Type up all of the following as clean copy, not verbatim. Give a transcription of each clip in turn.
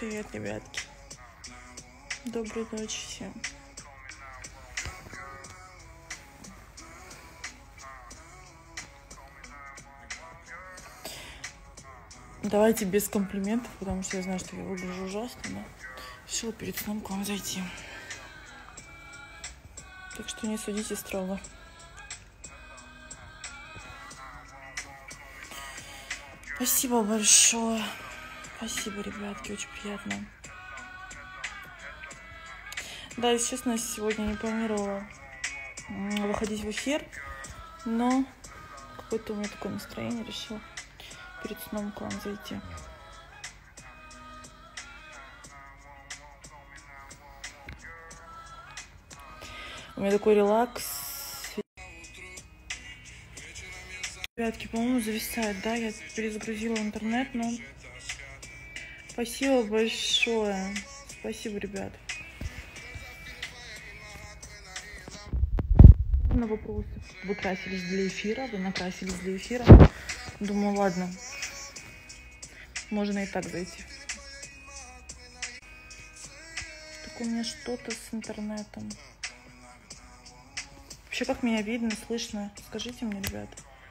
Привет, ребятки. Доброй ночи всем. Давайте без комплиментов, потому что я знаю, что я выгляжу ужасно, но решила перед сном к вам зайти. Так что не судите строго. Спасибо большое. Спасибо, ребятки, очень приятно. Да, если честно, я сегодня не планировала выходить в эфир, но какое-то у меня такое настроение, решила перед сном к вам зайти. У меня такой релакс. Ребятки, по-моему, зависает, да? Я перезагрузила интернет, но спасибо большое. Спасибо, ребят. На вопрос: вы красились для эфира? Вы накрасились для эфира? Думаю, ладно, можно и так зайти. Так у меня что-то с интернетом. Вообще, как меня видно, слышно? Скажите мне, ребят.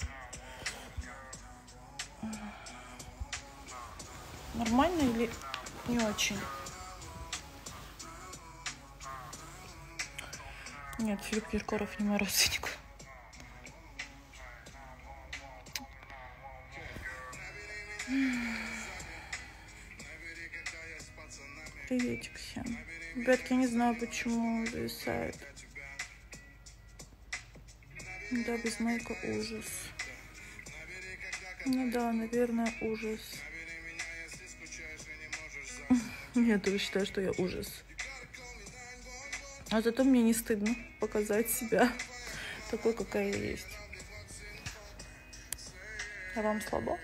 Нормально или не очень? Нет, Филипп Киркоров не мой родственник. Приветик всем. Ребятки, я не знаю, почему зависает. Да, без майка ужас. Ну да, наверное, ужас. Я тоже считаю, что я ужас. А зато мне не стыдно показать себя такой, какая я есть. А вам слабо?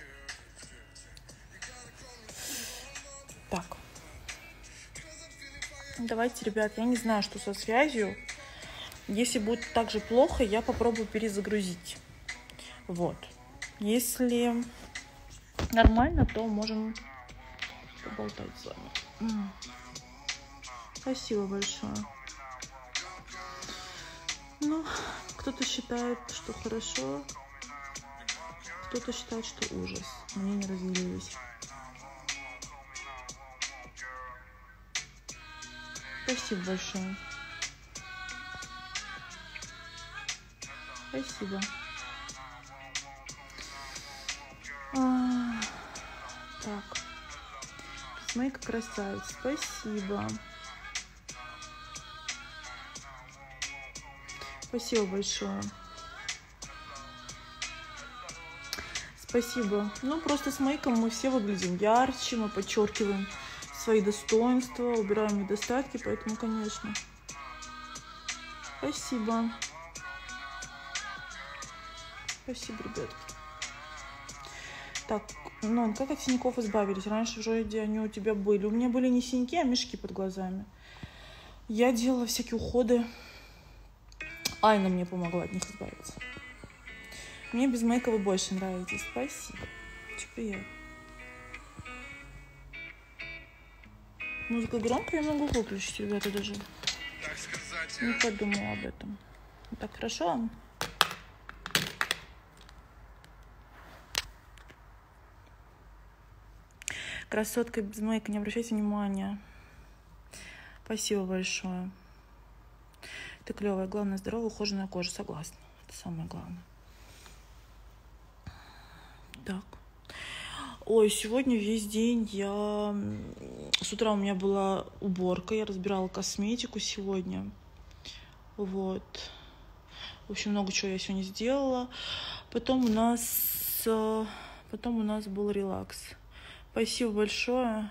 Так. Давайте, ребят, я не знаю, что со связью. Если будет так же плохо, я попробую перезагрузить. Вот. Если нормально, то можем поболтать с вами. Спасибо большое. Ну, кто-то считает, что хорошо, кто-то считает, что ужас. Мне не разделились. Спасибо большое. Спасибо. Так. Смейка красавица. Спасибо. Спасибо большое. Спасибо. Ну, просто с мейком мы все выглядим ярче, мы подчеркиваем свои достоинства, убираем недостатки, поэтому, конечно. Спасибо. Спасибо, ребятки. Так, Нон, как от синяков избавились? Раньше вроде они у тебя были. У меня были не синяки, а мешки под глазами. Я делала всякие уходы. Айна мне помогла от них избавиться. Мне без мейка вы больше нравитесь. Спасибо. Очень приятно. Музыка громкая, я могу выключить, ребята, даже не подумала об этом. Так, хорошо? Красотка без мейка, не обращайте внимания. Спасибо большое. Ты клевая, главное, здоровая, ухоженная кожа. Согласна. Это самое главное. Так. Ой, сегодня весь день с утра у меня была уборка, я разбирала косметику сегодня. Вот. В общем, много чего я сегодня сделала. Потом у нас был релакс. Спасибо большое.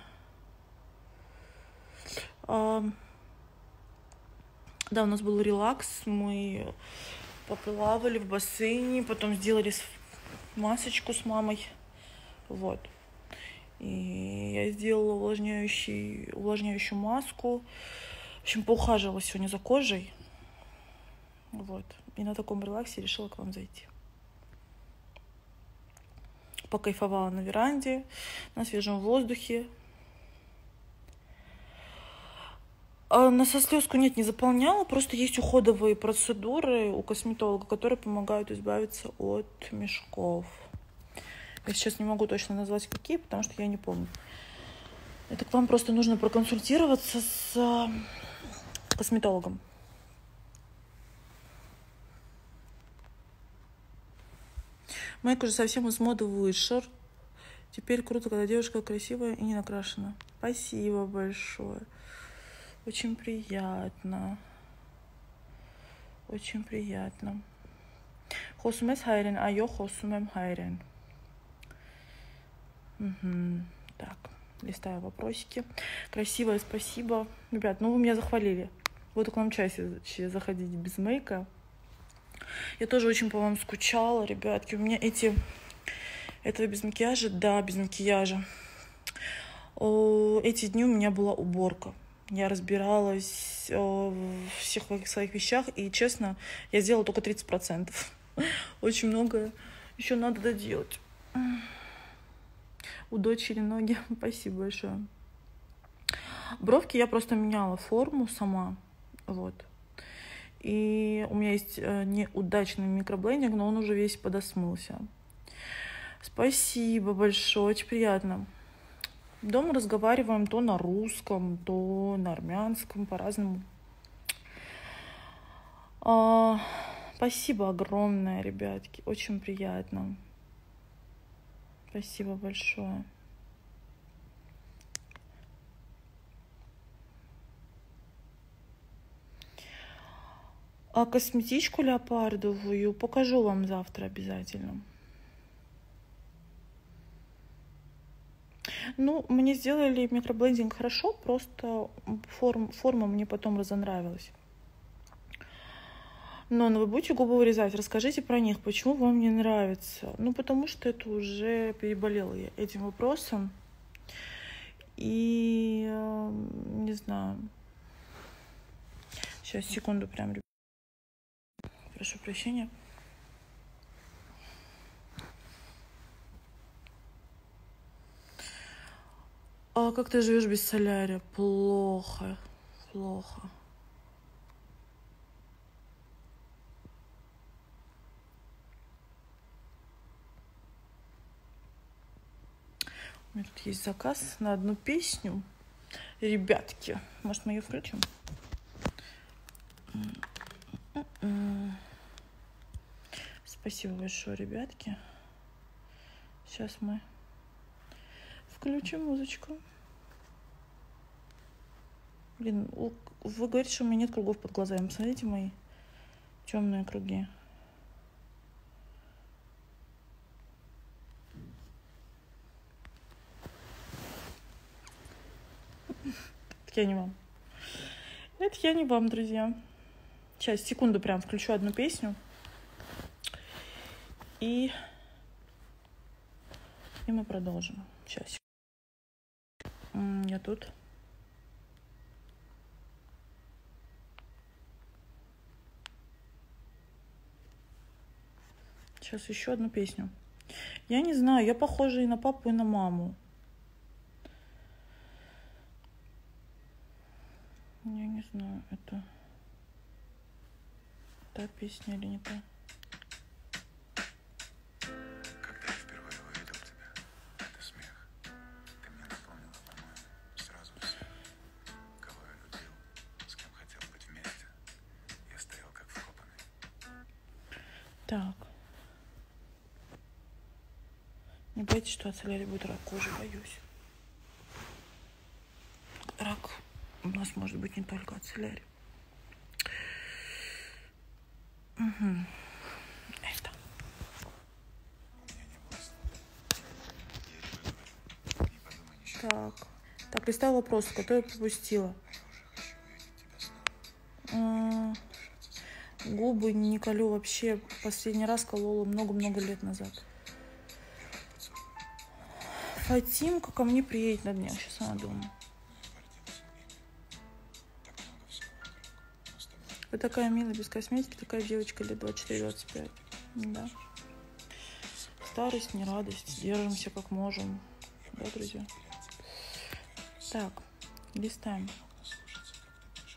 Да, у нас был релакс. Мы поплавали в бассейне, потом сделали масочку с мамой. Вот. И я сделала увлажняющую маску. В общем, поухаживала сегодня за кожей. Вот. И на таком релаксе решила к вам зайти. Покайфовала на веранде, на свежем воздухе. На сослезку нет, не заполняла. Просто есть уходовые процедуры у косметолога, которые помогают избавиться от мешков. Я сейчас не могу точно назвать какие, потому что я не помню. Это к вам просто нужно проконсультироваться с косметологом. Майк уже совсем из моды вышел. Теперь круто, когда девушка красивая и не накрашена. Спасибо большое. Очень приятно. Очень приятно. Хосумес хайрен, а я хосумем хайрен. Угу. Так, листаю вопросики. Красивое, спасибо. Ребят, ну вы меня захвалили. Буду к вам чаще заходить без мейка. Я тоже очень по вам скучала, ребятки. У меня этого без макияжа, да, без макияжа. Эти дни у меня была уборка. Я разбиралась в всех своих вещах, и, честно, я сделала только 30%. Очень многое еще надо доделать. У дочери ноги. Спасибо большое. Бровки я просто меняла форму сама. Вот. И у меня есть неудачный микроблендинг, но он уже весь подосмылся. Спасибо большое, очень приятно. Дома разговариваем то на русском, то на армянском, по-разному. Спасибо огромное, ребятки, очень приятно. Спасибо большое. А косметичку леопардовую покажу вам завтра обязательно. Ну, мне сделали микроблендинг хорошо, просто форма мне потом разонравилась. Но вы будете губы вырезать? Расскажите про них. Почему вам не нравится? Ну, потому что это уже переболела я этим вопросом. И не знаю. Сейчас, секунду прям. Прошу прощения. А как ты живешь без солярия? Плохо. Плохо. У меня тут есть заказ на одну песню. Ребятки, может, мы ее включим? Спасибо большое, ребятки. Сейчас мы включим музычку. Блин, вы говорите, что у меня нет кругов под глазами. Посмотрите мои темные круги. Это я не вам. Это я не вам, друзья. Сейчас, секунду прям включу одну песню. И мы продолжим. Сейчас. Я тут. Сейчас еще одну песню. Я не знаю, я похожа и на папу, и на маму. Я не знаю, это та песня или не та. Когда я впервые увидел тебя, это смех. Ты мне напомнила, по-моему, сразу все. Кого я любил, с кем хотел быть вместе. Я стоял как вкопанный. Так. Не бойтесь, что от солярии будет рак кожи, боюсь. Рак у нас может быть не только от солярии. Угу. Это. У меня не было слов. Я тебе говорю, не подумай ничего. Так, листаю вопросы, которые пропустила. А я уже хочу увидеть тебя снова. Губы не колю вообще. Последний раз колола много-много лет назад. Фатимка ко мне приедет на днях. Сейчас она дома. Вы такая милая, без косметики, такая девочка лет 24-25. Да. Старость, не радость. Держимся как можем. Да, друзья? Так, листаем.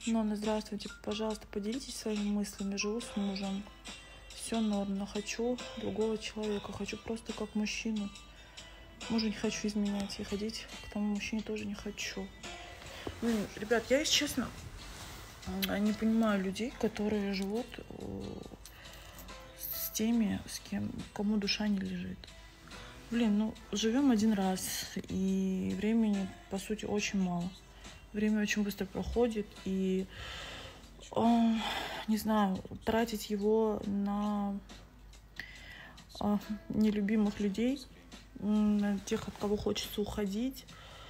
Нонна, здравствуйте. Пожалуйста, поделитесь своими мыслями. Живу с мужем. Все норм, но хочу другого человека. Хочу просто как мужчину. Мужу не хочу изменять. И ходить к тому мужчине тоже не хочу. Ребят, я, если честно, не понимаю людей, которые живут с теми, с кем, кому душа не лежит. Живем один раз, и времени, по сути, очень мало. Время очень быстро проходит, и, не знаю, тратить его на нелюбимых людей, на тех, от кого хочется уходить,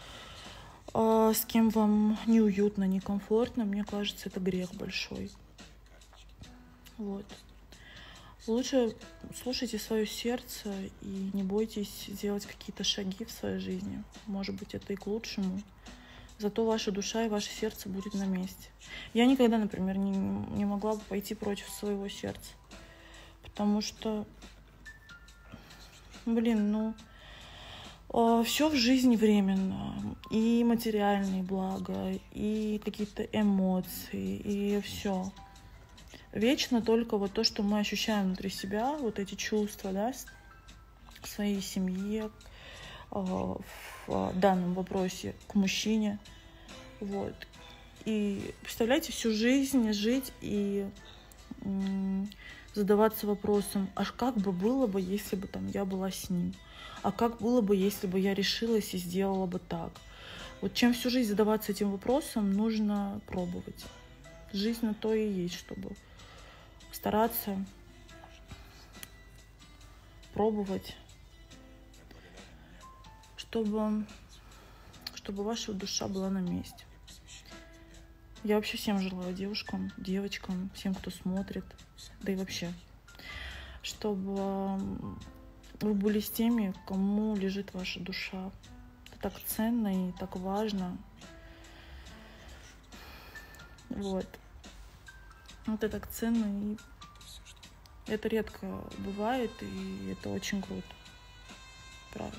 с кем вам неуютно, некомфортно, мне кажется, это грех большой. Вот. Лучше слушайте свое сердце и не бойтесь делать какие-то шаги в своей жизни. Может быть, это и к лучшему. Зато ваша душа и ваше сердце будет на месте. Я никогда, например, не могла бы пойти против своего сердца. Потому что, все в жизни временно. И материальные блага, и какие-то эмоции, и все. Вечно только вот то, что мы ощущаем внутри себя, вот эти чувства, да, к своей семье, в данном вопросе к мужчине. Вот. И представляете, всю жизнь жить и задаваться вопросом, аж как бы было бы, если бы я была с ним? А как было бы, если бы я решилась и сделала бы так? Вот чем всю жизнь задаваться этим вопросом, нужно пробовать. Жизнь на то и есть, чтобы стараться пробовать, чтобы ваша душа была на месте. Я вообще всем желаю, девушкам, девочкам, всем, кто смотрит, да и вообще, чтобы вы были с теми, кому лежит ваша душа. Это так ценно и так важно. Вот. Это так ценно, и это редко бывает, и это очень круто. Правда.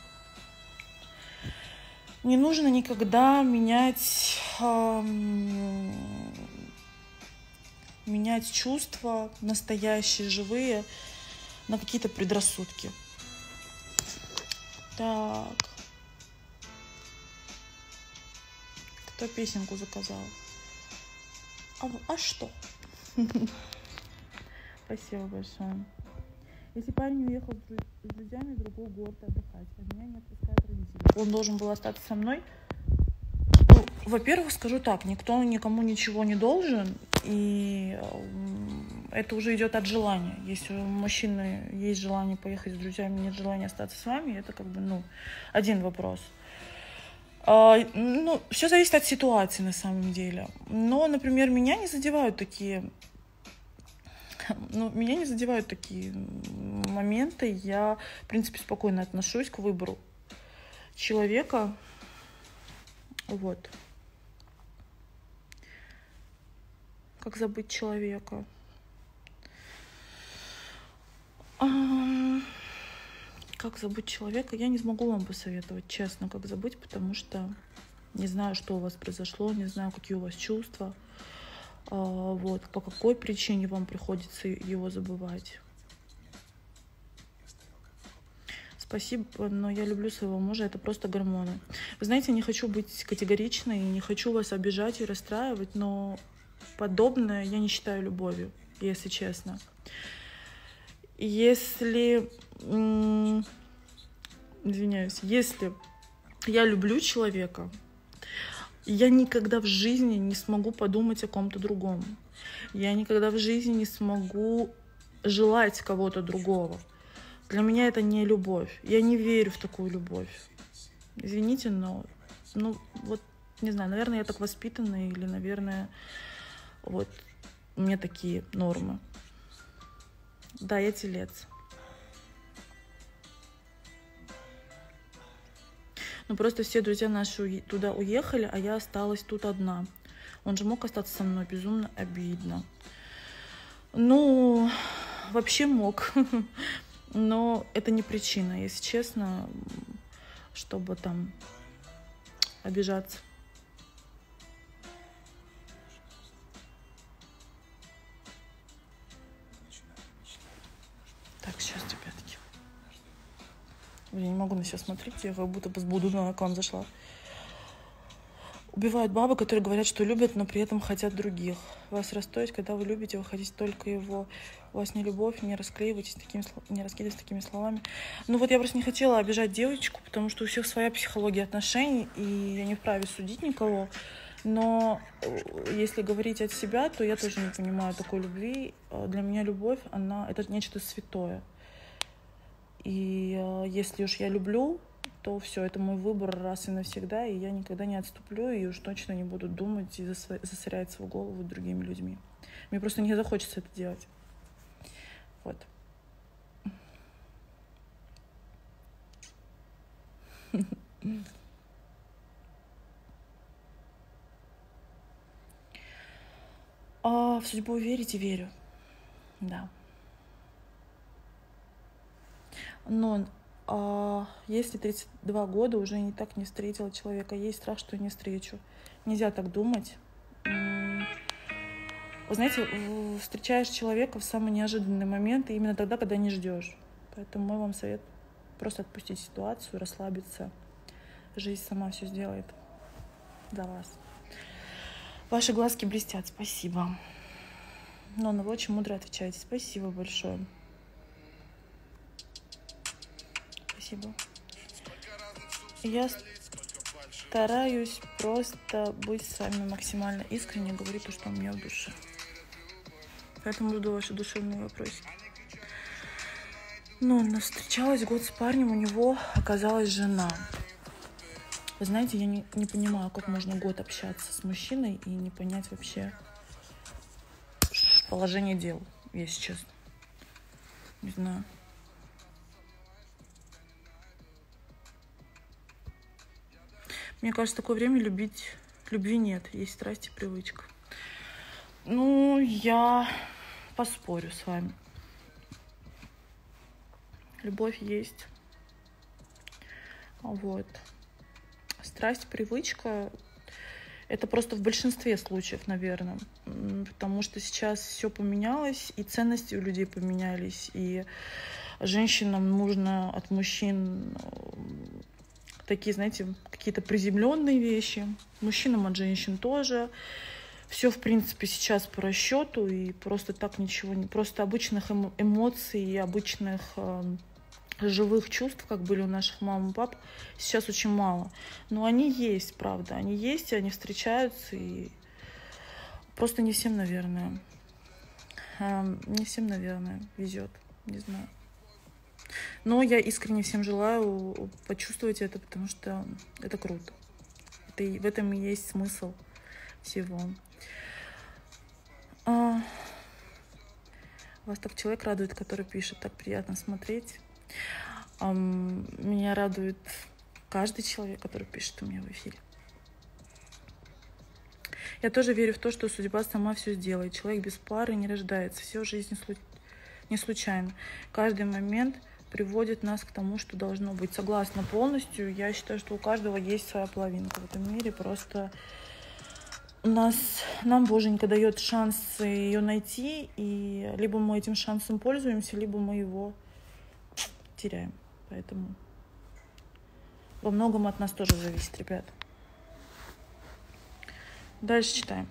Не нужно никогда менять чувства настоящие, живые, на какие-то предрассудки. Так. Кто песенку заказал? А что? Спасибо большое. Если парень уехал с друзьями в другой город отдыхать, а меня не отпускают родители, он должен был остаться со мной? Во-первых, скажу так, никто никому ничего не должен, и это уже идет от желания. Если у мужчины есть желание поехать с друзьями, нет желания остаться с вами, это один вопрос. Все зависит от ситуации на самом деле. Но, например, меня не задевают такие моменты. Я, в принципе, спокойно отношусь к выбору человека. Вот. Как забыть человека? Как забыть человека? Я не смогу вам посоветовать, честно, как забыть, потому что не знаю, что у вас произошло, не знаю, какие у вас чувства. Вот, по какой причине вам приходится его забывать. Спасибо, но я люблю своего мужа, это просто гормоны. Вы знаете, не хочу быть категоричной, не хочу вас обижать и расстраивать, но подобное я не считаю любовью, если честно. Если я люблю человека, я никогда в жизни не смогу подумать о ком-то другом. Я никогда в жизни не смогу желать кого-то другого. Для меня это не любовь. Я не верю в такую любовь. Извините, но, не знаю, наверное, я так воспитана, или, наверное, у меня такие нормы. Да, я телец. Просто все друзья наши туда уехали, а я осталась тут одна. Он же мог остаться со мной, безумно обидно. Вообще мог. Но это не причина, если честно, чтобы обижаться. Я не могу на себя смотреть, я как будто бы с Будуна к вам зашла. Убивают бабы, которые говорят, что любят, но при этом хотят других. Вас расстроить, когда вы любите, вы хотите только его. У вас не любовь, не раскидывайтесь такими словами. Ну вот я просто не хотела обижать девочку, потому что у всех своя психология отношений, и я не вправе судить никого. Но если говорить от себя, то я тоже не понимаю такой любви. Для меня любовь, это нечто святое. И если уж я люблю, то все, это мой выбор раз и навсегда, и я никогда не отступлю, и уж точно не буду думать и засорять свою голову другими людьми. Мне просто не захочется это делать. Вот. В судьбу верите? Верю. Да. Но если 32 года уже так не встретила человека, есть страх, что не встречу. Нельзя так думать. Вы знаете, встречаешь человека в самый неожиданный момент, и именно тогда, когда не ждешь. Поэтому мой вам совет — просто отпустить ситуацию, расслабиться. Жизнь сама все сделает за вас. Ваши глазки блестят, спасибо. Но вы очень мудро отвечаете. Спасибо большое. Спасибо. Я стараюсь просто быть с вами максимально искренне, говорить то, что у меня в душе. Поэтому жду ваши душевные вопросики. Встречалась год с парнем, у него оказалась жена. Вы знаете, я не понимаю, как можно год общаться с мужчиной и не понять вообще положение дел, если честно. Не знаю. Мне кажется, в такое время любви нет, есть страсть и привычка. Я поспорю с вами. Любовь есть. Вот. Страсть, привычка — это просто в большинстве случаев, наверное. Потому что сейчас все поменялось, и ценности у людей поменялись, и женщинам нужно от мужчин такие, знаете, какие-то приземленные вещи. Мужчинам от женщин тоже. Все, в принципе, сейчас по расчету, и просто так ничего не... Просто обычных эмоций и обычных живых чувств, как были у наших мам и пап, сейчас очень мало. Но они есть, правда. Они есть, и они встречаются, и просто не всем, наверное. Не всем, наверное, везет. Не знаю. Но я искренне всем желаю почувствовать это, потому что это круто. В этом и есть смысл всего. Вас так человек радует, который пишет, так приятно смотреть. Меня радует каждый человек, который пишет у меня в эфире. Я тоже верю в то, что судьба сама все сделает. Человек без пары не рождается. Все в жизни не случайно. Каждый момент приводит нас к тому, что должно быть. Согласна полностью. Я считаю, что у каждого есть своя половинка в этом мире. Просто нам Боженька дает шанс ее найти, и либо мы этим шансом пользуемся, либо мы его теряем. Поэтому во многом от нас тоже зависит, ребят. Дальше читаем.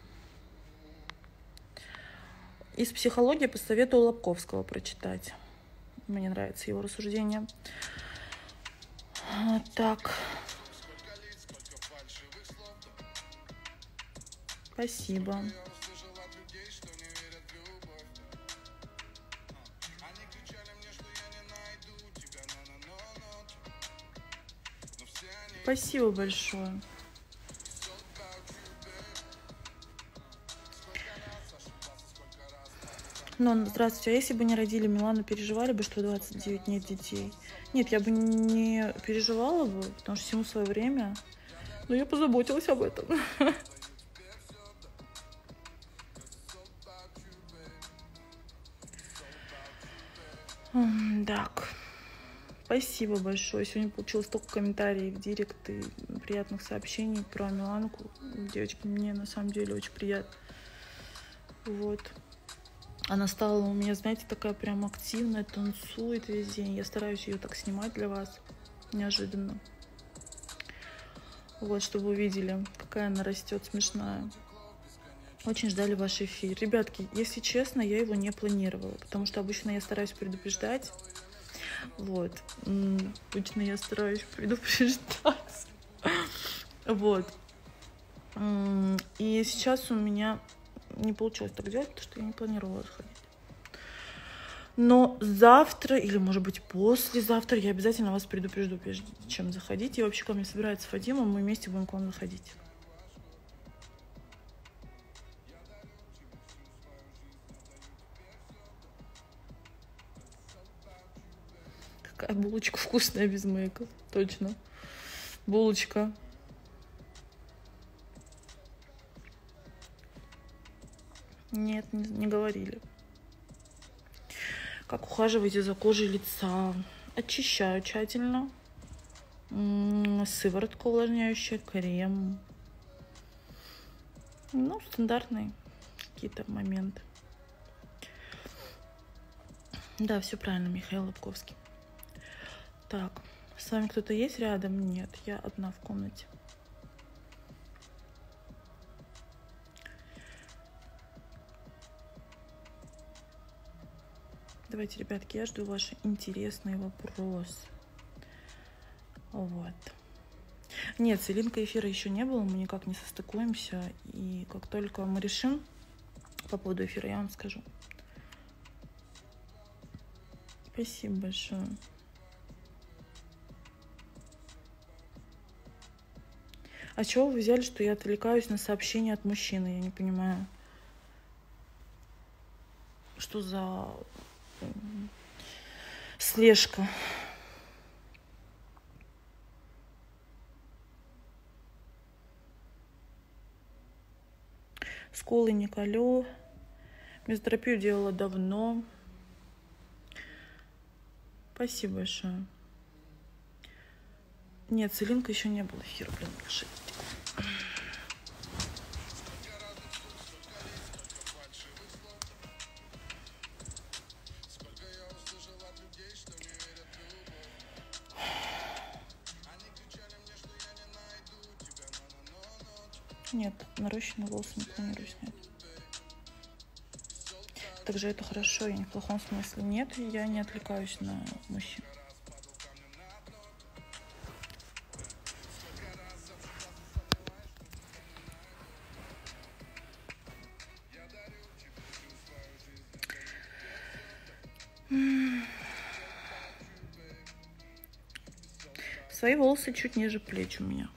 Из психологии посоветую Лобковского прочитать. Мне нравится его рассуждение. Так. Спасибо. Спасибо большое. Здравствуйте. А если бы не родили Милану, переживали бы, что 29 нет детей? Нет, я бы не переживала бы, потому что всему свое время. Но я позаботилась об этом. Так. Спасибо большое. Сегодня получила столько комментариев в директ и приятных сообщений про Миланку. Девочки, мне на самом деле очень приятно. Вот. Она стала у меня, знаете, такая прям активная, танцует весь день. Я стараюсь ее так снимать для вас неожиданно. Вот, чтобы вы увидели, какая она растет смешная. Очень ждали ваш эфир. Ребятки, если честно, я его не планировала, потому что обычно я стараюсь предупреждать. Вот. Обычно я стараюсь предупреждать. Вот. И сейчас у меня не получилось так делать, потому что я не планировала сходить. Но завтра, или, может быть, послезавтра я обязательно вас предупрежду, прежде чем заходить. И вообще ко мне собирается Фатима, мы вместе будем к вам заходить. Какая булочка вкусная без мейка. Точно. Булочка. Нет, не говорили. Как ухаживаете за кожей лица? Очищаю тщательно. Сыворотка увлажняющая, крем. Ну, стандартные какие-то моменты. Да, все правильно, Михаил Лобковский. Так, с вами кто-то есть рядом? Нет, я одна в комнате. Давайте, ребятки, я жду ваши интересные вопросы. Вот. Нет, с Илинкой эфира еще не было, мы никак не состыкуемся. И как только мы решим по поводу эфира, я вам скажу. Спасибо большое. А чего вы взяли, что я отвлекаюсь на сообщение от мужчины? Я не понимаю. Что за слежка? Сколы не колю. Мезотерапию делала давно. Спасибо большое. Нет, с Илинкой еще не было эфира, блин, лошадь. Нет, нарощенные волосы не планирую снять. Также это хорошо, и не в плохом смысле. Нет, я не отвлекаюсь на мужчин. Свои волосы чуть ниже плеч у меня.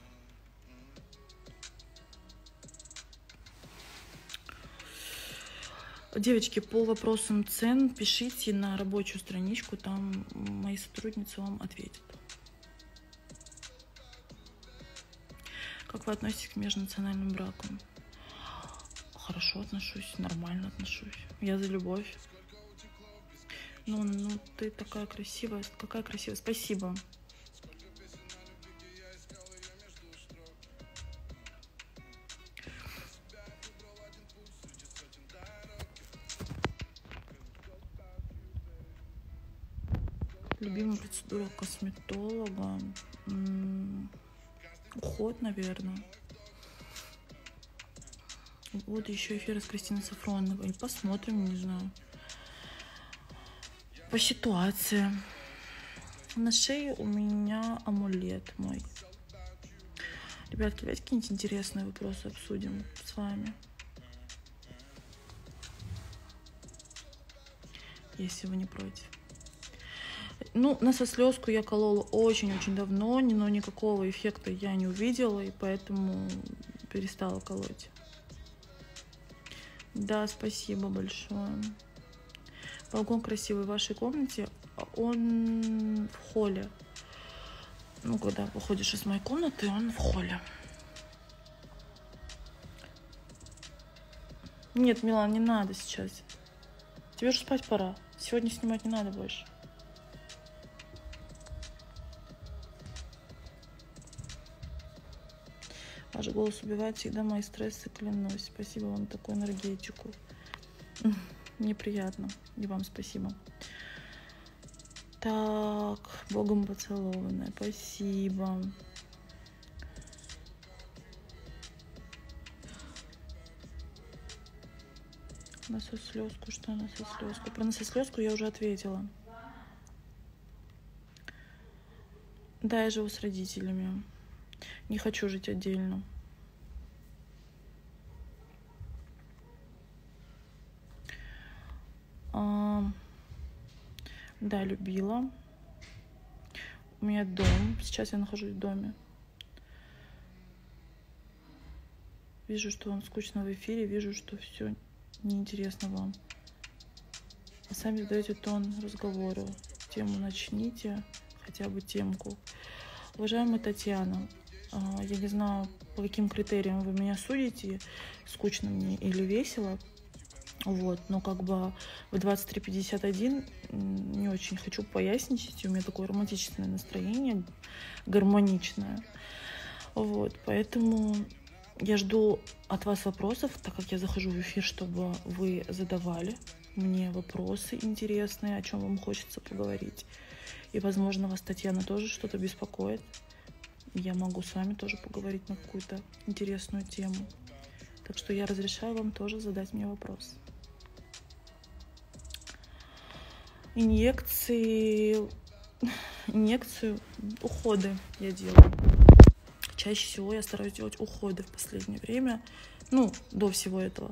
Девочки, по вопросам цен пишите на рабочую страничку, там мои сотрудницы вам ответят. Как вы относитесь к межнациональным бракам? Хорошо отношусь, нормально отношусь. Я за любовь. Ну, ты такая красивая, какая красивая. Спасибо. Любимая процедура косметолога. Уход, наверное. Вот еще эфир с Кристиной Сафроновой. Посмотрим, не знаю. По ситуации. На шее у меня амулет мой. Ребятки, давайте какие-нибудь интересные вопросы обсудим с вами. Если вы не против. Ну, на сослезку я колола очень-очень давно, но никакого эффекта я не увидела, и поэтому перестала колоть. Да, спасибо большое. Балкон красивый в вашей комнате. Он в холле. Ну, когда выходишь из моей комнаты, он в холле. Нет, Милан, не надо сейчас. Тебе же спать пора. Сегодня снимать не надо больше. Ваш голос убивает всегда мои стрессы, клянусь. Спасибо вам, такую энергетику. Мне приятно. И вам спасибо. Так, Богом поцелованная. Спасибо. Насослёзку, что насослёзку? Про насослёзку я уже ответила. Да, я живу с родителями. Не хочу жить отдельно. Да, любила. У меня дом. Сейчас я нахожусь в доме. Вижу, что вам скучно в эфире. Вижу, что все неинтересно вам. А сами задаете тон разговора. Тему начните. Хотя бы темку. Уважаемая Татьяна, я не знаю, по каким критериям вы меня судите. Скучно мне или весело. Вот, но как бы в 23:51 не очень хочу поясничать. У меня такое романтичное настроение, гармоничное. Вот, поэтому я жду от вас вопросов, так как я захожу в эфир, чтобы вы задавали мне вопросы интересные, о чем вам хочется поговорить. И, возможно, вас, Татьяна, тоже что-то беспокоит. Я могу с вами тоже поговорить на какую-то интересную тему. Так что я разрешаю вам тоже задать мне вопрос. Инъекцию, уходы я делаю. Чаще всего я стараюсь делать уходы в последнее время. Ну, до всего этого.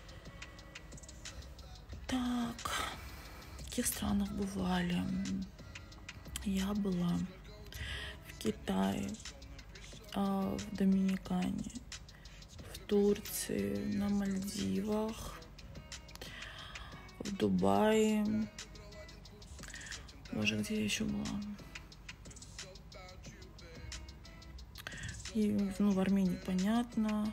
Так, в каких странах бывали? Я была в Китае, в Доминикане, в Турции, на Мальдивах, в Дубае. Боже, где я еще была? И, в Армении, понятно.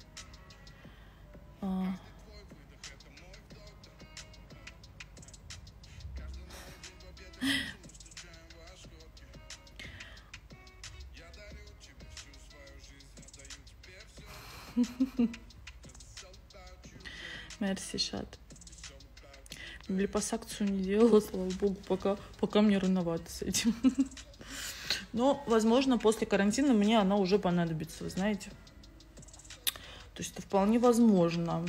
Мерси, Шат. Липосакцию не делала, слава богу, пока мне рановато с этим. Но, возможно, после карантина мне она уже понадобится, вы знаете. То есть это вполне возможно.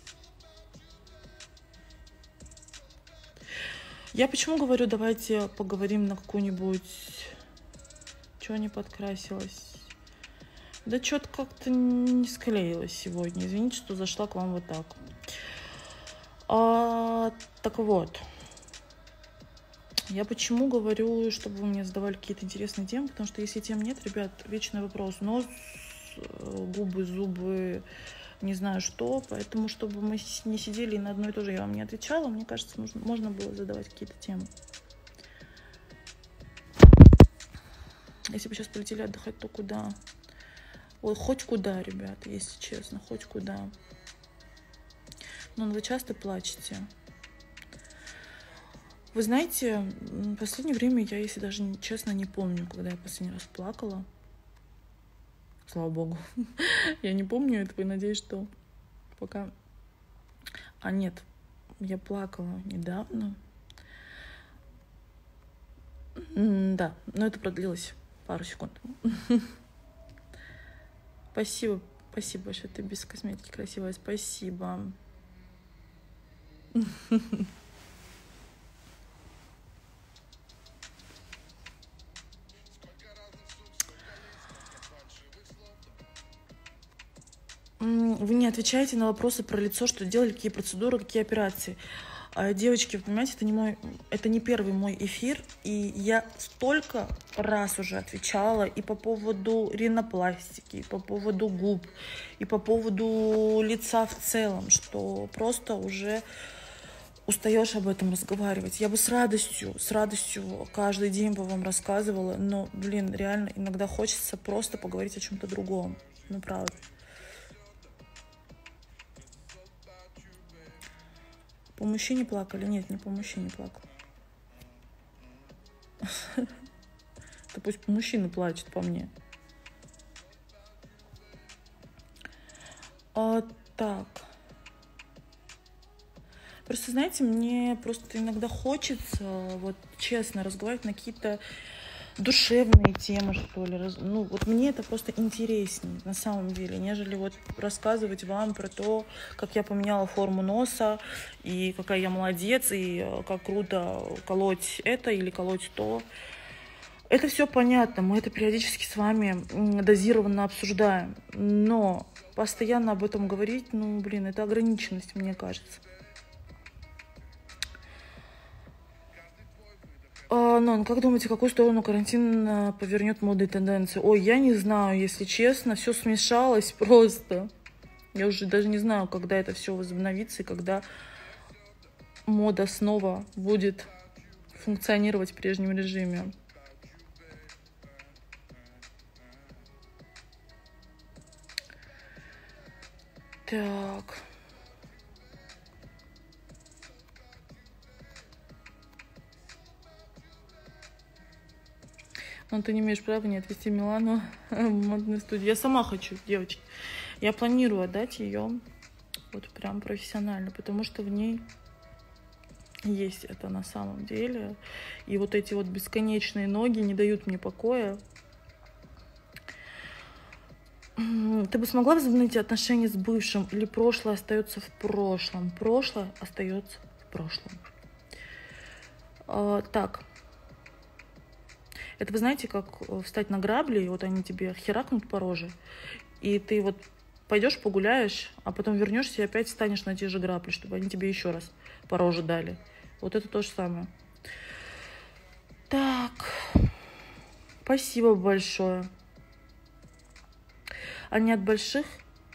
Я почему говорю, давайте поговорим на какую-нибудь... Чего не подкрасилась? Да что-то как-то не склеилось сегодня. Извините, что зашла к вам вот так. Так вот. Я почему говорю, чтобы вы мне задавали какие-то интересные темы? Потому что если тем нет, ребят, вечный вопрос. Нос, губы, зубы, не знаю что. Поэтому, чтобы мы не сидели и на одно и то же я вам не отвечала, мне кажется, можно было задавать какие-то темы. Если бы сейчас полетели отдыхать, то куда? Ой, хоть куда, ребята, если честно, хоть куда. Но вы часто плачете. Вы знаете, в последнее время я, если даже честно, не помню, когда я последний раз плакала. Слава богу. Я не помню этого и надеюсь, что пока... нет, я плакала недавно. Да, но это продлилось пару секунд. Спасибо большое, ты без косметики красивая, спасибо. Вы не отвечаете на вопросы про лицо, что делали, какие процедуры, какие операции. Девочки, вы понимаете, это не первый мой эфир, и я столько раз уже отвечала и по поводу ринопластики, и по поводу губ, и по поводу лица в целом, что просто уже устаешь об этом разговаривать. Я бы с радостью каждый день бы вам рассказывала, но, реально иногда хочется просто поговорить о чем-то другом. Ну, правда. По мужчине плакали? Нет, не по мужчине плакала. Да пусть мужчина плачет по мне. Так. Просто, знаете, мне просто иногда хочется, вот честно, разговаривать на какие-то душевные темы, что ли. Ну, вот мне это просто интереснее, на самом деле, нежели вот рассказывать вам про то, как я поменяла форму носа, и какая я молодец, и как круто колоть это или колоть то. Это все понятно, мы это периодически с вами дозированно обсуждаем, но постоянно об этом говорить, ну, блин, это ограниченность, мне кажется. Ну, как думаете, в какую сторону карантин повернет моды и тенденции? Ой, я не знаю, если честно, все смешалось просто. Я уже даже не знаю, когда это все возобновится и когда мода снова будет функционировать в прежнем режиме. Так. Но ты не имеешь права не отвезти Милану в модную студию. Я сама хочу, девочки. Я планирую отдать ее вот прям профессионально, потому что в ней есть это на самом деле. И вот эти вот бесконечные ноги не дают мне покоя. Ты бы смогла возобновить отношения с бывшим, или прошлое остается в прошлом? Прошлое остается в прошлом. Так. Это вы знаете, как встать на грабли, и вот они тебе херакнут по роже, и ты вот пойдешь погуляешь, а потом вернешься и опять встанешь на те же грабли, чтобы они тебе еще раз по роже дали. Вот это то же самое. Так. Спасибо большое. А не от больших,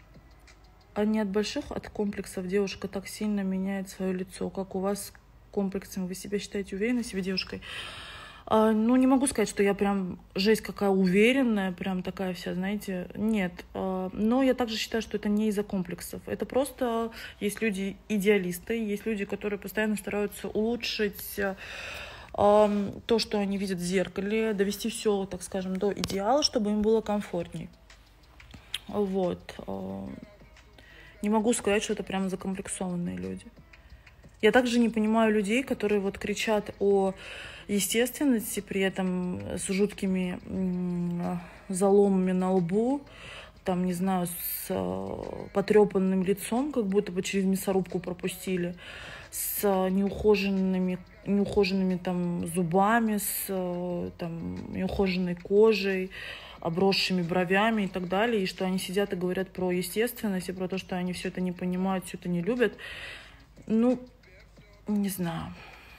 от комплексов девушка так сильно меняет свое лицо. Как у вас с комплексом? Вы себя считаете уверенной себе девушкой? Ну, не могу сказать, что я прям жесть какая уверенная, прям такая вся, знаете, нет. Но я также считаю, что это не из-за комплексов. Это просто есть люди идеалисты, есть люди, которые постоянно стараются улучшить то, что они видят в зеркале, довести все, так скажем, до идеала, чтобы им было комфортней. Вот. Не могу сказать, что это прям закомплексованные люди. Я также не понимаю людей, которые вот кричат о естественности, при этом с жуткими заломами на лбу, там, не знаю, с потрепанным лицом, как будто бы через мясорубку пропустили, с неухоженными там зубами, с там неухоженной кожей, обросшими бровями и так далее, и что они сидят и говорят про естественность и про то, что они все это не понимают, все это не любят. Ну, не знаю.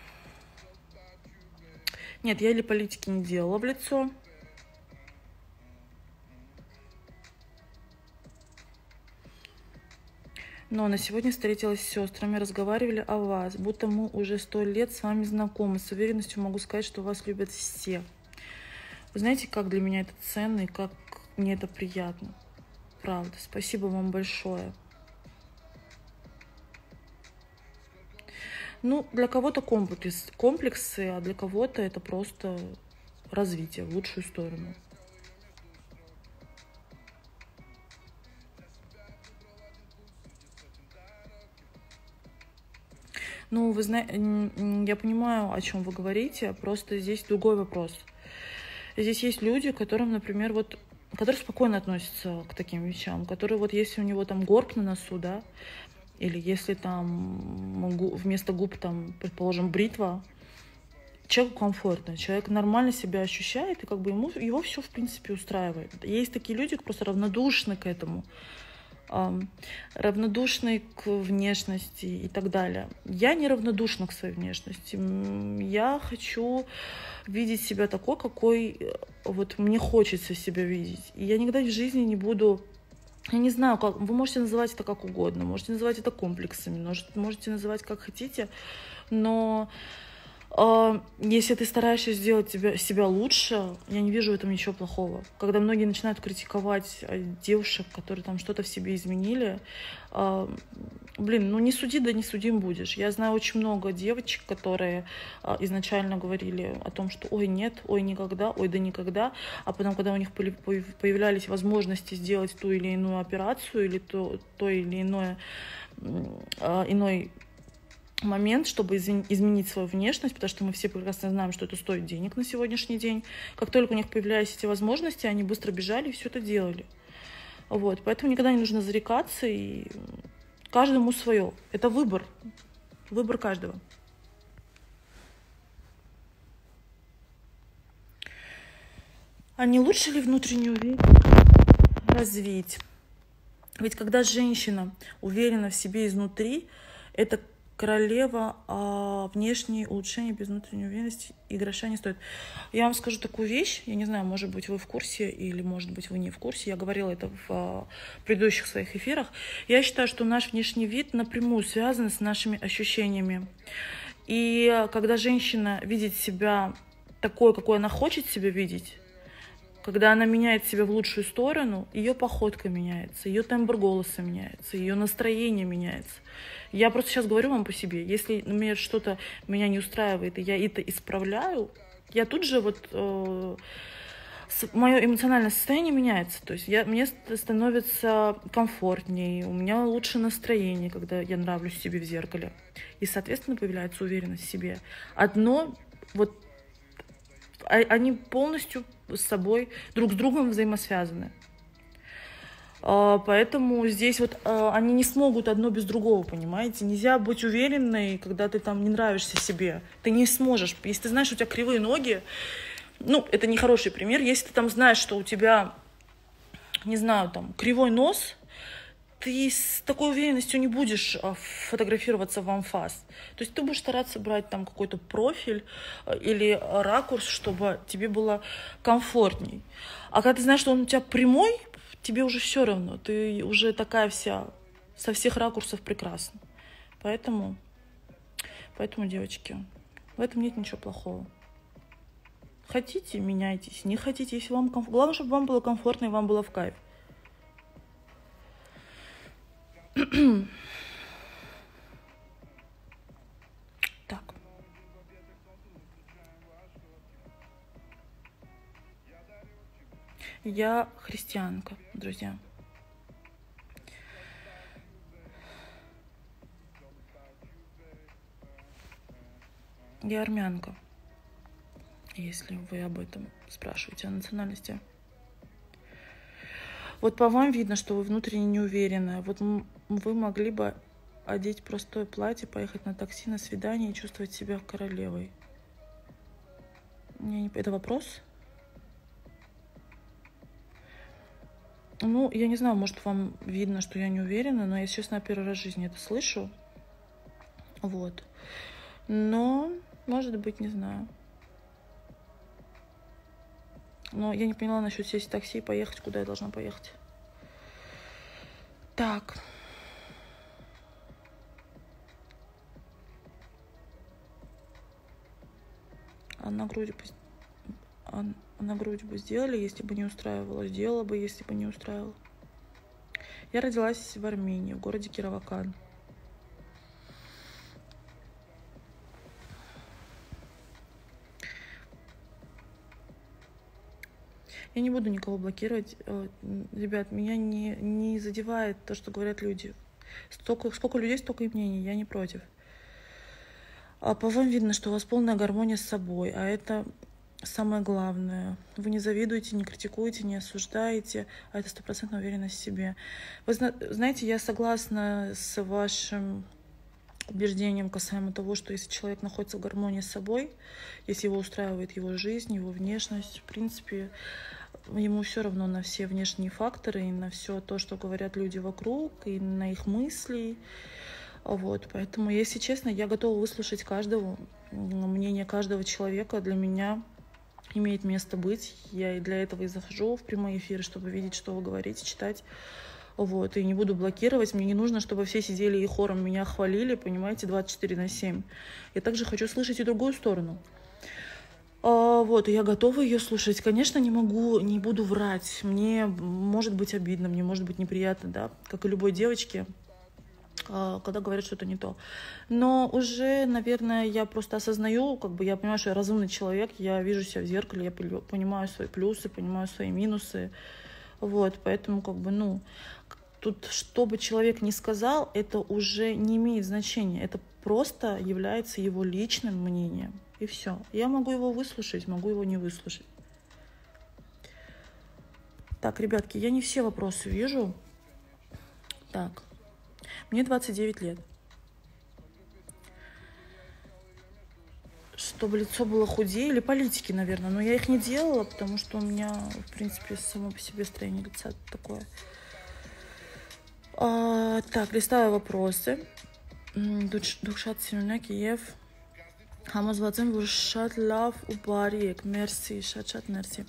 Нет, я политики не делала в лицо. Но на сегодня встретилась с сестрами, разговаривали о вас, будто мы уже 100 лет с вами знакомы. С уверенностью могу сказать, что вас любят все. Вы знаете, как для меня это ценно и как мне это приятно. Правда. Спасибо вам большое. Ну, для кого-то комплексы, а для кого-то это просто развитие в лучшую сторону. Ну, вы знаете, я понимаю, о чем вы говорите, просто здесь другой вопрос. Здесь есть люди, которым, например, вот, которые спокойно относятся к таким вещам, которые вот если у него там горб на носу, да, или если там вместо губ там, предположим, бритва, человеку комфортно, человек нормально себя ощущает, и как бы его все, в принципе, устраивает. Есть такие люди, просто равнодушны к этому, равнодушны к внешности и так далее. Я не равнодушна к своей внешности. Я хочу видеть себя такой, какой вот мне хочется себя видеть. И я никогда в жизни не буду... Я не знаю, как... Вы можете называть это как угодно, можете называть это комплексами, можете называть как хотите, но если ты стараешься сделать себя лучше, я не вижу в этом ничего плохого. Когда многие начинают критиковать девушек, которые там что-то в себе изменили, блин, ну не суди, да не судим будешь. Я знаю очень много девочек, которые изначально говорили о том, что ой, нет, ой, никогда, ой, да никогда, а потом, когда у них появлялись возможности сделать ту или иную операцию или то или иной момент, чтобы изменить свою внешность, потому что мы все прекрасно знаем, что это стоит денег на сегодняшний день. Как только у них появлялись эти возможности, они быстро бежали и все это делали. Вот, поэтому никогда не нужно зарекаться, и каждому свое. Это выбор каждого. А не лучше ли внутреннюю уверенность развить? Ведь когда женщина уверена в себе изнутри, это королева, а внешние улучшения без внутренней уверенности и гроша не стоит. Я вам скажу такую вещь, я не знаю, может быть, вы в курсе или, может быть, вы не в курсе, я говорила это в предыдущих своих эфирах. Я считаю, что наш внешний вид напрямую связан с нашими ощущениями. И когда женщина видит себя такой, какой она хочет себя видеть, когда она меняет себя в лучшую сторону, ее походка меняется, ее тембр голоса меняется, ее настроение меняется. Я просто сейчас говорю вам по себе. Если, например, что-то меня не устраивает, и я это исправляю, я тут же мое эмоциональное состояние меняется. То есть мне становится комфортнее, у меня лучше настроение, когда я нравлюсь себе в зеркале. И, соответственно, появляется уверенность в себе. Они полностью с собой, друг с другом взаимосвязаны. Поэтому здесь они не смогут одно без другого, понимаете? Нельзя быть уверенной, когда ты там не нравишься себе. Ты не сможешь. Если ты знаешь, что у тебя кривые ноги, это не хороший пример. Если ты там знаешь, что у тебя, не знаю, там кривой нос, ты с такой уверенностью не будешь фотографироваться в анфас. То есть ты будешь стараться брать там какой-то профиль или ракурс, чтобы тебе было комфортней. А когда ты знаешь, что он у тебя прямой, тебе уже все равно. Ты уже такая вся, со всех ракурсов прекрасна. Поэтому, девочки, в этом нет ничего плохого. Хотите, меняйтесь. Не хотите, если вам комфортно. Главное, чтобы вам было комфортно и вам было в кайф. Так. Я христианка, друзья. Я армянка, если вы об этом спрашиваете, о национальности. Вот по вам видно, что вы внутренне не уверены. Вот вы могли бы одеть простое платье, поехать на такси, на свидание и чувствовать себя королевой. Это вопрос? Я не знаю, может, вам видно, что я не уверена, но я, честно, первый раз в жизни это слышу. Вот. Но, может быть, не знаю. Но я не поняла насчет сесть в такси и поехать, куда я должна поехать. Так. А на грудь бы сделали, если бы не устраивало. Сделала бы, если бы не устраивало. Я родилась в Армении, в городе Кировакан. Я не буду никого блокировать. Ребят, меня не задевает то, что говорят люди. Сколько людей, столько и мнений. Я не против. А по вам видно, что у вас полная гармония с собой. А это самое главное. Вы не завидуете, не критикуете, не осуждаете. А это 100% уверенность в себе. Вы знаете, я согласна с вашим убеждением касаемо того, что если человек находится в гармонии с собой, если его устраивает его жизнь, его внешность, в принципе, ему все равно на все внешние факторы и на все то, что говорят люди вокруг, и на их мысли. Вот, поэтому, если честно, я готова выслушать мнение каждого человека. Для меня имеет место быть. Я и для этого и захожу в прямые эфиры, чтобы видеть, что вы говорите, читать. Вот, и не буду блокировать. Мне не нужно, чтобы все сидели и хором меня хвалили, понимаете, 24/7. Я также хочу слышать и другую сторону. Вот, и я готова ее слушать. Конечно, не буду врать. Мне может быть обидно, мне может быть неприятно, да, как и любой девочке, когда говорят что-то не то. Но уже, наверное, я просто осознаю, я понимаю, что я разумный человек, я вижу себя в зеркале, я понимаю свои плюсы, понимаю свои минусы. Вот, поэтому, Тут, что бы человек ни сказал, это уже не имеет значения. Это просто является его личным мнением. И все. Я могу его выслушать, могу его не выслушать. Так, ребятки, я не все вопросы вижу. Так. Мне 29 лет. Чтобы лицо было худее, или политики, наверное. Но я их не делала, потому что у меня, в принципе, само по себе строение лица такое. Так, листаю вопросы. Душат Симона Киев. Хамаз Вадзем Вуршат Лав Убариек. Мерси, Шатшат, мерси.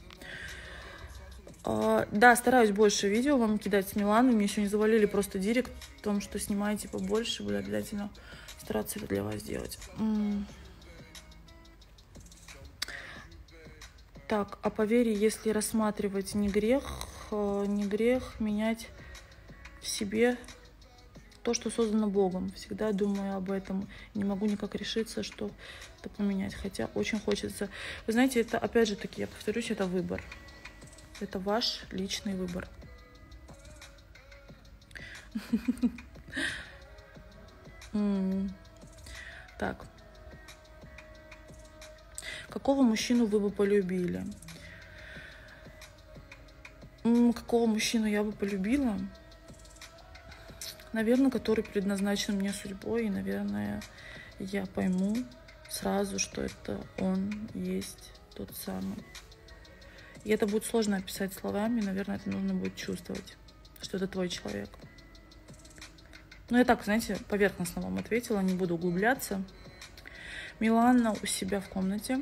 Да, стараюсь больше видео вам кидать с Миланой. Мне еще не завалили просто директ о том, что снимаете побольше. Буду обязательно стараться это для вас сделать. Так, а по вере, если рассматривать, не грех менять в себе то, что создано Богом. Всегда думаю об этом. Не могу никак решиться, что это поменять. Хотя очень хочется. Вы знаете, это, опять же таки, я повторюсь, это выбор. Это ваш личный выбор. Так. Какого мужчину вы бы полюбили? Какого мужчину я бы полюбила? Наверное, который предназначен мне судьбой. И, наверное, я пойму сразу, что это он есть тот самый. И это будет сложно описать словами. Наверное, это нужно будет чувствовать, что это твой человек. Ну, я так, знаете, поверхностно вам ответила. Не буду углубляться. Милана у себя в комнате.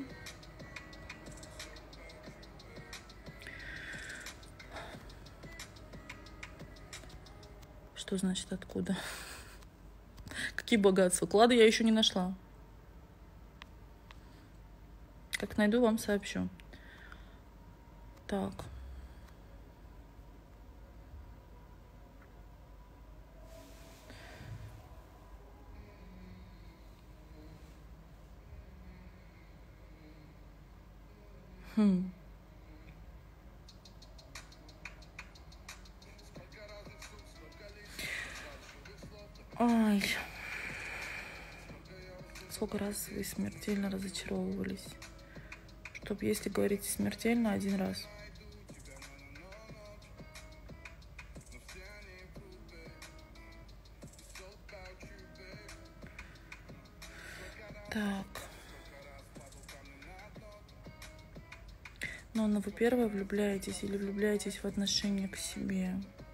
Что значит откуда? Какие богатства? Клады я еще не нашла. Как найду, вам сообщу. Так. Ай. Сколько раз вы смертельно разочаровывались? Чтоб, если говорите смертельно, один раз. Так. Но вы первое влюбляетесь или влюбляетесь в отношение к себе?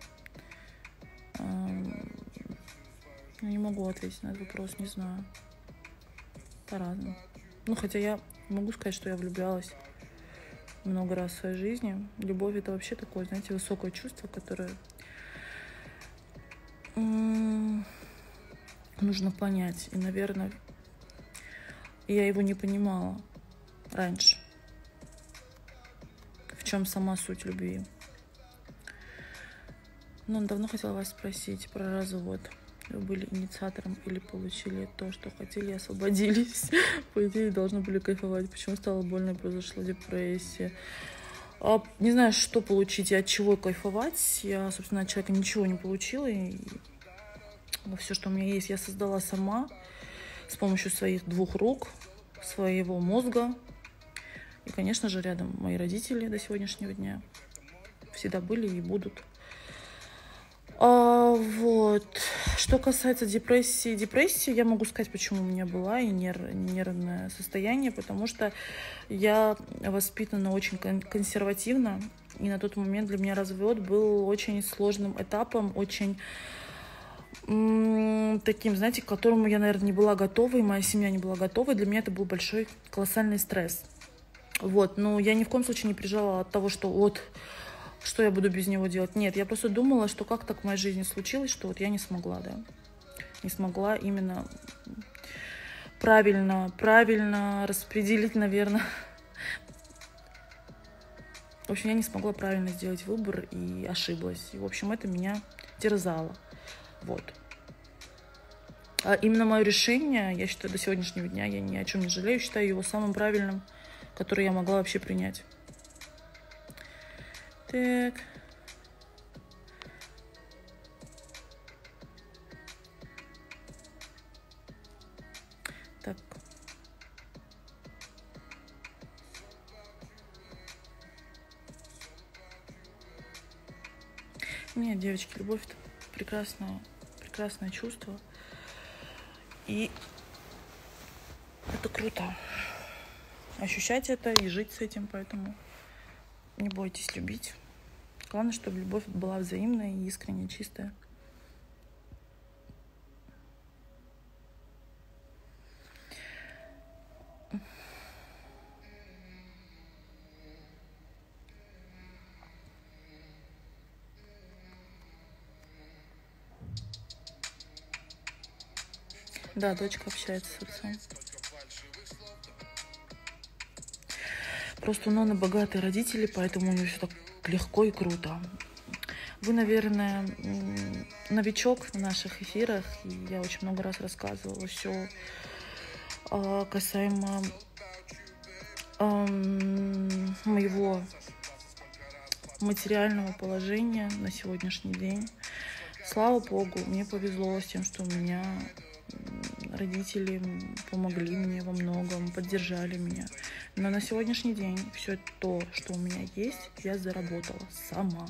Не могу ответить на этот вопрос, не знаю. По-разному. Ну, хотя я могу сказать, что я влюблялась много раз в своей жизни. Любовь — это вообще такое, знаете, высокое чувство, которое нужно понять. И, наверное, я его не понимала раньше. В чем сама суть любви. Но давно хотела вас спросить про развод. Вы были инициатором или получили то, что хотели, и освободились? По идее, должны были кайфовать. Почему стало больно и произошла депрессия? Не знаю, что получить и от чего кайфовать. Я, собственно, от человека ничего не получила. И все, что у меня есть, я создала сама с помощью своих 2 рук, своего мозга. И, конечно же, рядом мои родители до сегодняшнего дня всегда были и будут. Вот. Что касается депрессии, я могу сказать, почему у меня была и нервное состояние, потому что я воспитана очень консервативно, и на тот момент для меня развод был очень сложным этапом, очень таким, знаете, к которому я, наверное, не была готова, и моя семья не была готова, и для меня это был большой колоссальный стресс. Вот, но я ни в коем случае не переживала от того, что вот, что я буду без него делать. Нет, я просто думала, что как так в моей жизни случилось, что вот я не смогла, да. Не смогла именно правильно распределить, наверное. В общем, я не смогла правильно сделать выбор и ошиблась. И, в общем, это меня терзало. Вот. А именно мое решение, я считаю, до сегодняшнего дня я ни о чем не жалею, считаю его самым правильным, который я могла вообще принять. Так. Так. Нет, девочки, любовь — это прекрасное чувство. И это круто. Ощущать это и жить с этим, поэтому не бойтесь любить. Главное, чтобы любовь была взаимная и искренне чистая. Да, дочка общается с отцом. Просто у Ноны богатые родители, поэтому у нее все так легко и круто. Вы, наверное, новичок в наших эфирах, и я очень много раз рассказывала все касаемо моего материального положения на сегодняшний день. Слава Богу, мне повезло с тем, что у меня родители помогли мне во многом, поддержали меня. Но на сегодняшний день все то, что у меня есть, я заработала сама.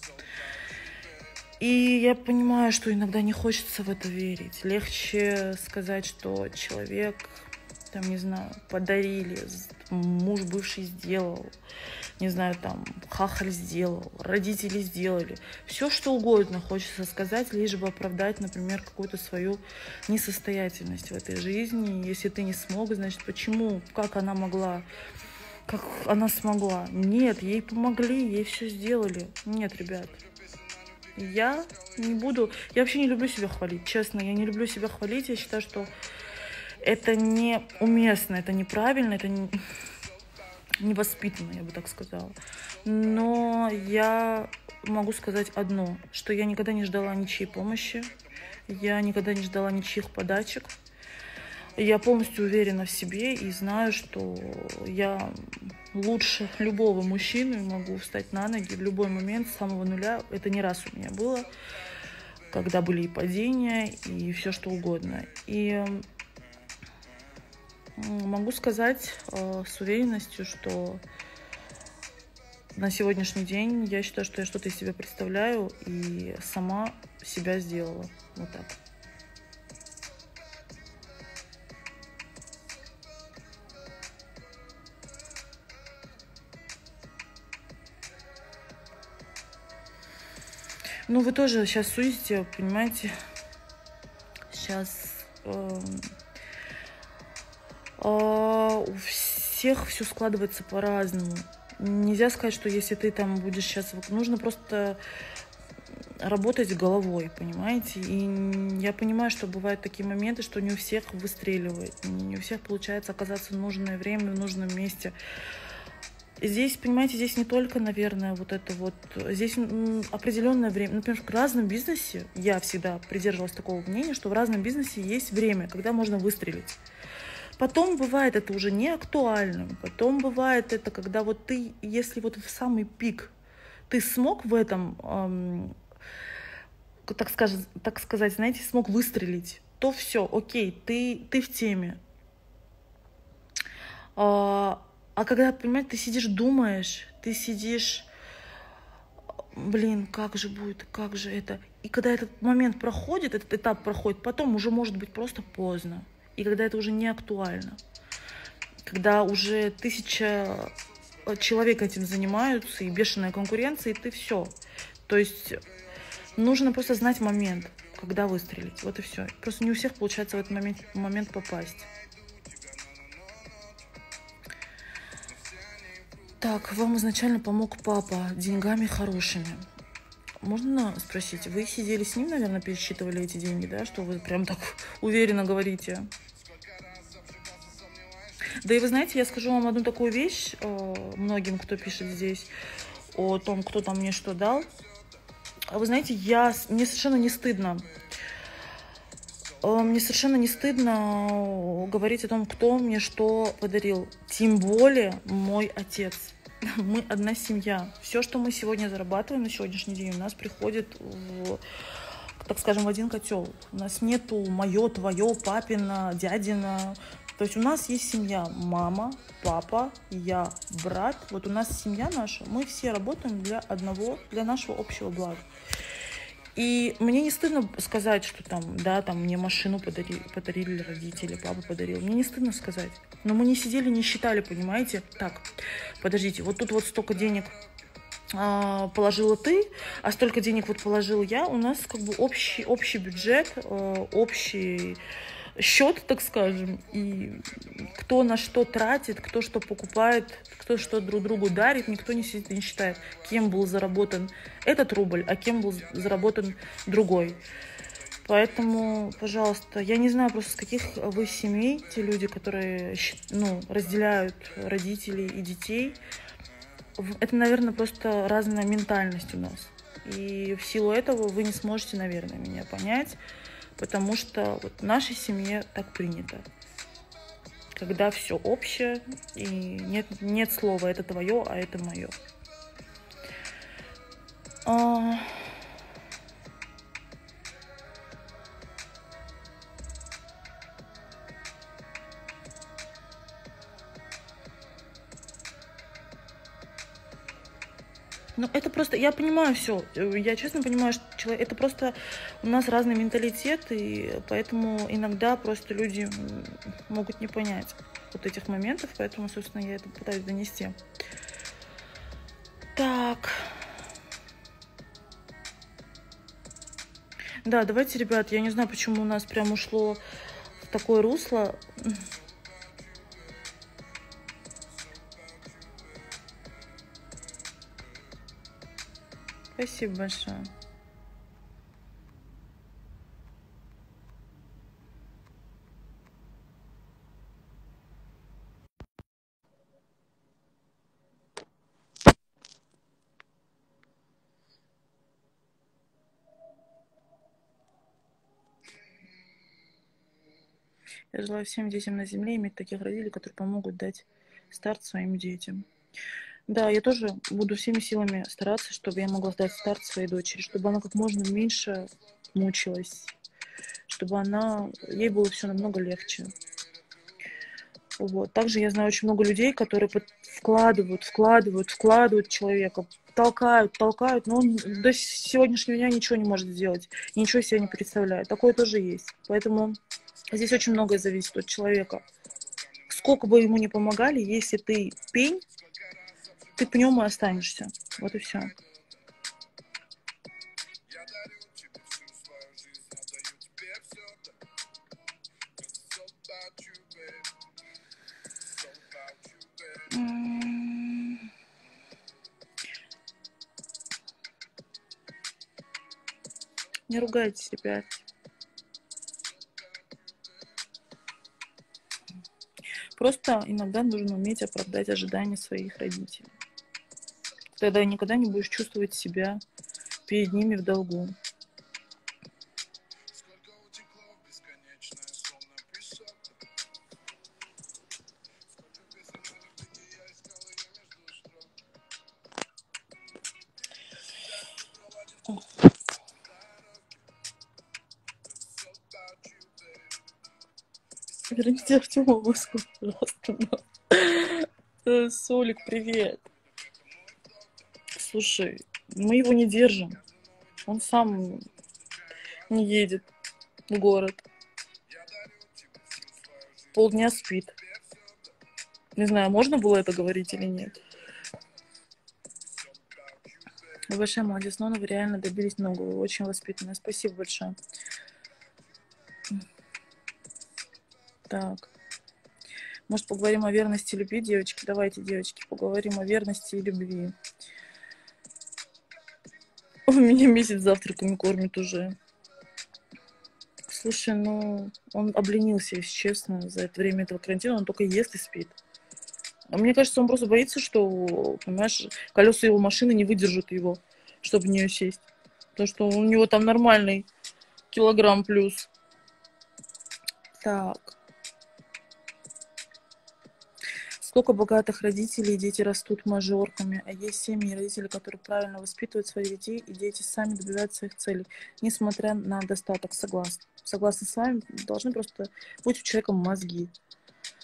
И я понимаю, что иногда не хочется в это верить. Легче сказать, что человек, там, не знаю, подарили, муж бывший сделал, не знаю, там, хахаль сделал, родители сделали. Все, что угодно хочется сказать, лишь бы оправдать, например, какую-то свою несостоятельность в этой жизни. Если ты не смог, значит, почему, как она могла, как она смогла? Нет, ей помогли, ей все сделали. Нет, ребят. Я не буду... Я вообще не люблю себя хвалить, честно. Я не люблю себя хвалить. Я считаю, что это неуместно, это неправильно, это невоспитанно, я бы так сказала. Но я могу сказать одно, что я никогда не ждала ничьей помощи. Я никогда не ждала ничьих подачек. Я полностью уверена в себе и знаю, что я лучше любого мужчины могу встать на ноги в любой момент с самого нуля. Это не раз у меня было, когда были и падения, и все что угодно. И могу сказать с уверенностью, что на сегодняшний день я считаю, что я что-то из себя представляю и сама себя сделала. Вот так. Ну, вы тоже сейчас судите, понимаете? Сейчас у всех все складывается по-разному. Нельзя сказать, что если ты там будешь сейчас... Нужно просто работать головой, понимаете? И я понимаю, что бывают такие моменты, что не у всех выстреливает, не у всех получается оказаться в нужное время, в нужном месте. Здесь, понимаете, здесь не только, наверное, вот это вот... Здесь определенное время. Например, в разном бизнесе, я всегда придерживалась такого мнения, что в разном бизнесе есть время, когда можно выстрелить. Потом бывает это уже не актуальным. Потом бывает это, когда вот ты, если вот в самый пик, ты смог в этом, так сказать, знаете, смог выстрелить, то все, окей, ты в теме. А когда, понимаете, ты сидишь, думаешь, ты сидишь, блин, как же будет, как же это. И когда этот момент проходит, этот этап проходит, потом уже может быть просто поздно. И когда это уже не актуально. Когда уже 1000 человек этим занимаются, и бешеная конкуренция, и ты все. То есть нужно просто знать момент, когда выстрелить. Вот и все. Просто не у всех получается в этот момент попасть. Так, вам изначально помог папа деньгами хорошими. Можно спросить, вы сидели с ним, наверное, пересчитывали эти деньги, да, что вы прям так уверенно говорите? Да и вы знаете, я скажу вам одну такую вещь многим, кто пишет здесь о том, кто там мне что дал. Вы знаете, мне совершенно не стыдно. Мне совершенно не стыдно говорить о том, кто мне что подарил. Тем более мой отец. Мы одна семья. Все, что мы сегодня зарабатываем на сегодняшний день, у нас приходит так скажем, в один котел. У нас нету мое, твое, папина, дядина. То есть у нас есть семья: мама, папа, я, брат. Вот у нас семья наша, мы все работаем для одного, для нашего общего блага. И мне не стыдно сказать, что там, да, там мне машину подарили родители, папа подарил. Мне не стыдно сказать. Но мы не сидели, не считали, понимаете? Так, подождите, вот тут вот столько денег положила ты, а столько денег вот положил я. У нас как бы общий бюджет, общий счет, так скажем, и кто на что тратит, кто что покупает, кто что друг другу дарит, никто не сидит и не считает, кем был заработан этот рубль, а кем был заработан другой. Поэтому, пожалуйста, я не знаю просто, с каких вы семей, те люди, которые, ну, разделяют родителей и детей. Это, наверное, просто разная ментальность у нас. И в силу этого вы не сможете, наверное, меня понять, потому что вот в нашей семье так принято. Когда все общее, и нет слова «это твое», а «это мое». Ну, это просто, я понимаю все, я честно понимаю, что это просто у нас разный менталитет, и поэтому иногда просто люди могут не понять вот этих моментов, поэтому, собственно, я это пытаюсь донести. Так. Да, давайте, ребят, я не знаю, почему у нас прям ушло в такое русло. Спасибо большое. Я желаю всем детям на земле иметь таких родителей, которые помогут дать старт своим детям. Да, я тоже буду всеми силами стараться, чтобы я могла дать старт своей дочери, чтобы она как можно меньше мучилась, чтобы ей было все намного легче. Вот. Также я знаю очень много людей, которые вкладывают в человека, толкают, но он до сегодняшнего дня ничего не может сделать, ничего себе не представляет. Такое тоже есть. Поэтому здесь очень многое зависит от человека. Сколько бы ему ни помогали, если ты пень, ты пнем и останешься. Вот и все. Не ругайтесь, ребят. Просто иногда нужно уметь оправдать ожидания своих родителей. Тогда никогда не будешь чувствовать себя перед ними в долгу. Верните Артема в Москву, пожалуйста. Солик, привет. Слушай, мы его не держим. Он сам не едет в город. Полдня спит. Не знаю, можно было это говорить или нет. Вы большая молодец, но вы реально добились многого. Вы очень воспитанная. Спасибо большое. Так. Может, поговорим о верности и любви, девочки? Давайте, девочки, поговорим о верности и любви. Он меня месяц завтраками кормит уже. Слушай, ну, он обленился, если честно, за это время этого карантина. Он только ест и спит. А мне кажется, он просто боится, что, понимаешь, колеса его машины не выдержат его, чтобы в нее сесть. Потому что у него там нормальный килограмм плюс. Так. Сколько богатых родителей, и дети растут мажорками, а есть семьи и родители, которые правильно воспитывают своих детей, и дети сами добиваются своих целей, несмотря на достаток. Согласна с вами, должны просто быть у человека мозги.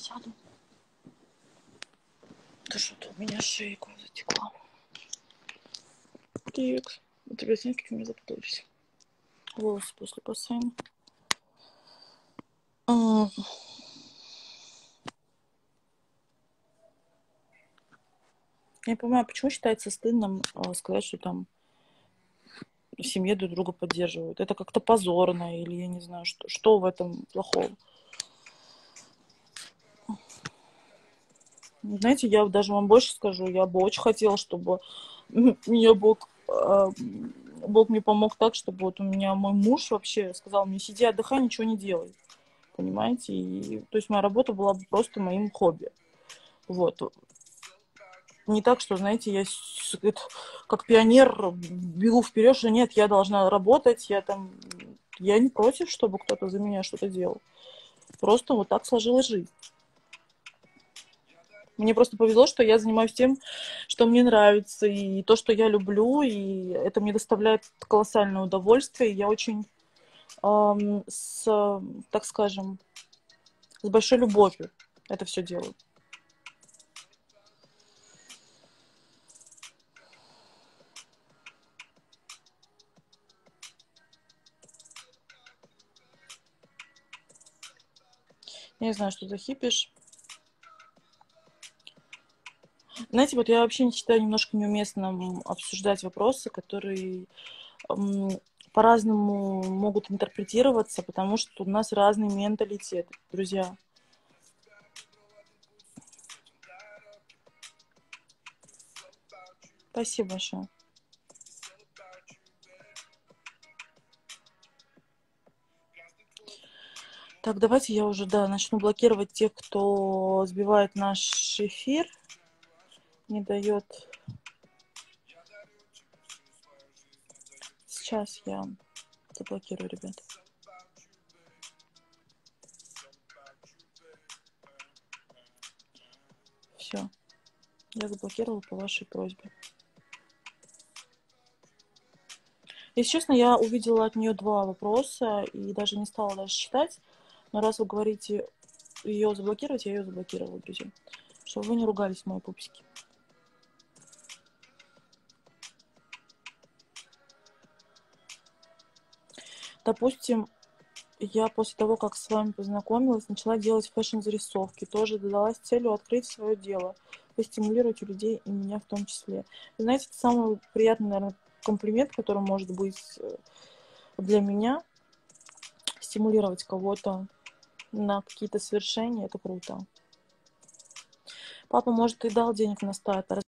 сяду. Да что-то у меня шея затекла. Так, у тебя снег у меня запутались. Волосы после бассейна. Я не понимаю, почему считается стыдным сказать, что там в семье друг друга поддерживают. Это как-то позорно, или я не знаю, что в этом плохого. Знаете, я даже вам больше скажу, я бы очень хотела, чтобы меня Бог мне помог так, чтобы вот у меня мой муж вообще сказал мне: сиди, отдыхай, ничего не делай. Понимаете? И, то есть моя работа была бы просто моим хобби. Вот. Не так, что, знаете, я как пионер бегу вперед, что нет, я должна работать, я не против, чтобы кто-то за меня что-то делал. Просто вот так сложилась жизнь. Мне просто повезло, что я занимаюсь тем, что мне нравится, и то, что я люблю, и это мне доставляет колоссальное удовольствие. Я очень, так скажем, с большой любовью это все делаю. Я не знаю, что за хипиш. Знаете, вот я вообще считаю немножко неуместным обсуждать вопросы, которые по-разному могут интерпретироваться, потому что у нас разный менталитет, друзья. Спасибо большое. Так, давайте я уже, начну блокировать тех, кто сбивает наш эфир, не дает. Сейчас я заблокирую, ребят. Все, я заблокировала по вашей просьбе. Если честно, я увидела от нее 2 вопроса и даже не стала дальше читать. Но раз вы говорите ее заблокировать, я ее заблокировала, друзья. Чтобы вы не ругались, мои пупсики. Допустим, я после того, как с вами познакомилась, начала делать фэшн-зарисовки. Тоже задалась целью открыть свое дело, постимулировать у людей, и меня в том числе. Вы знаете, это самый приятный, наверное, комплимент, который может быть для меня. Стимулировать кого-то на какие-то свершения, это круто. Папа, может, и дал денег на старт,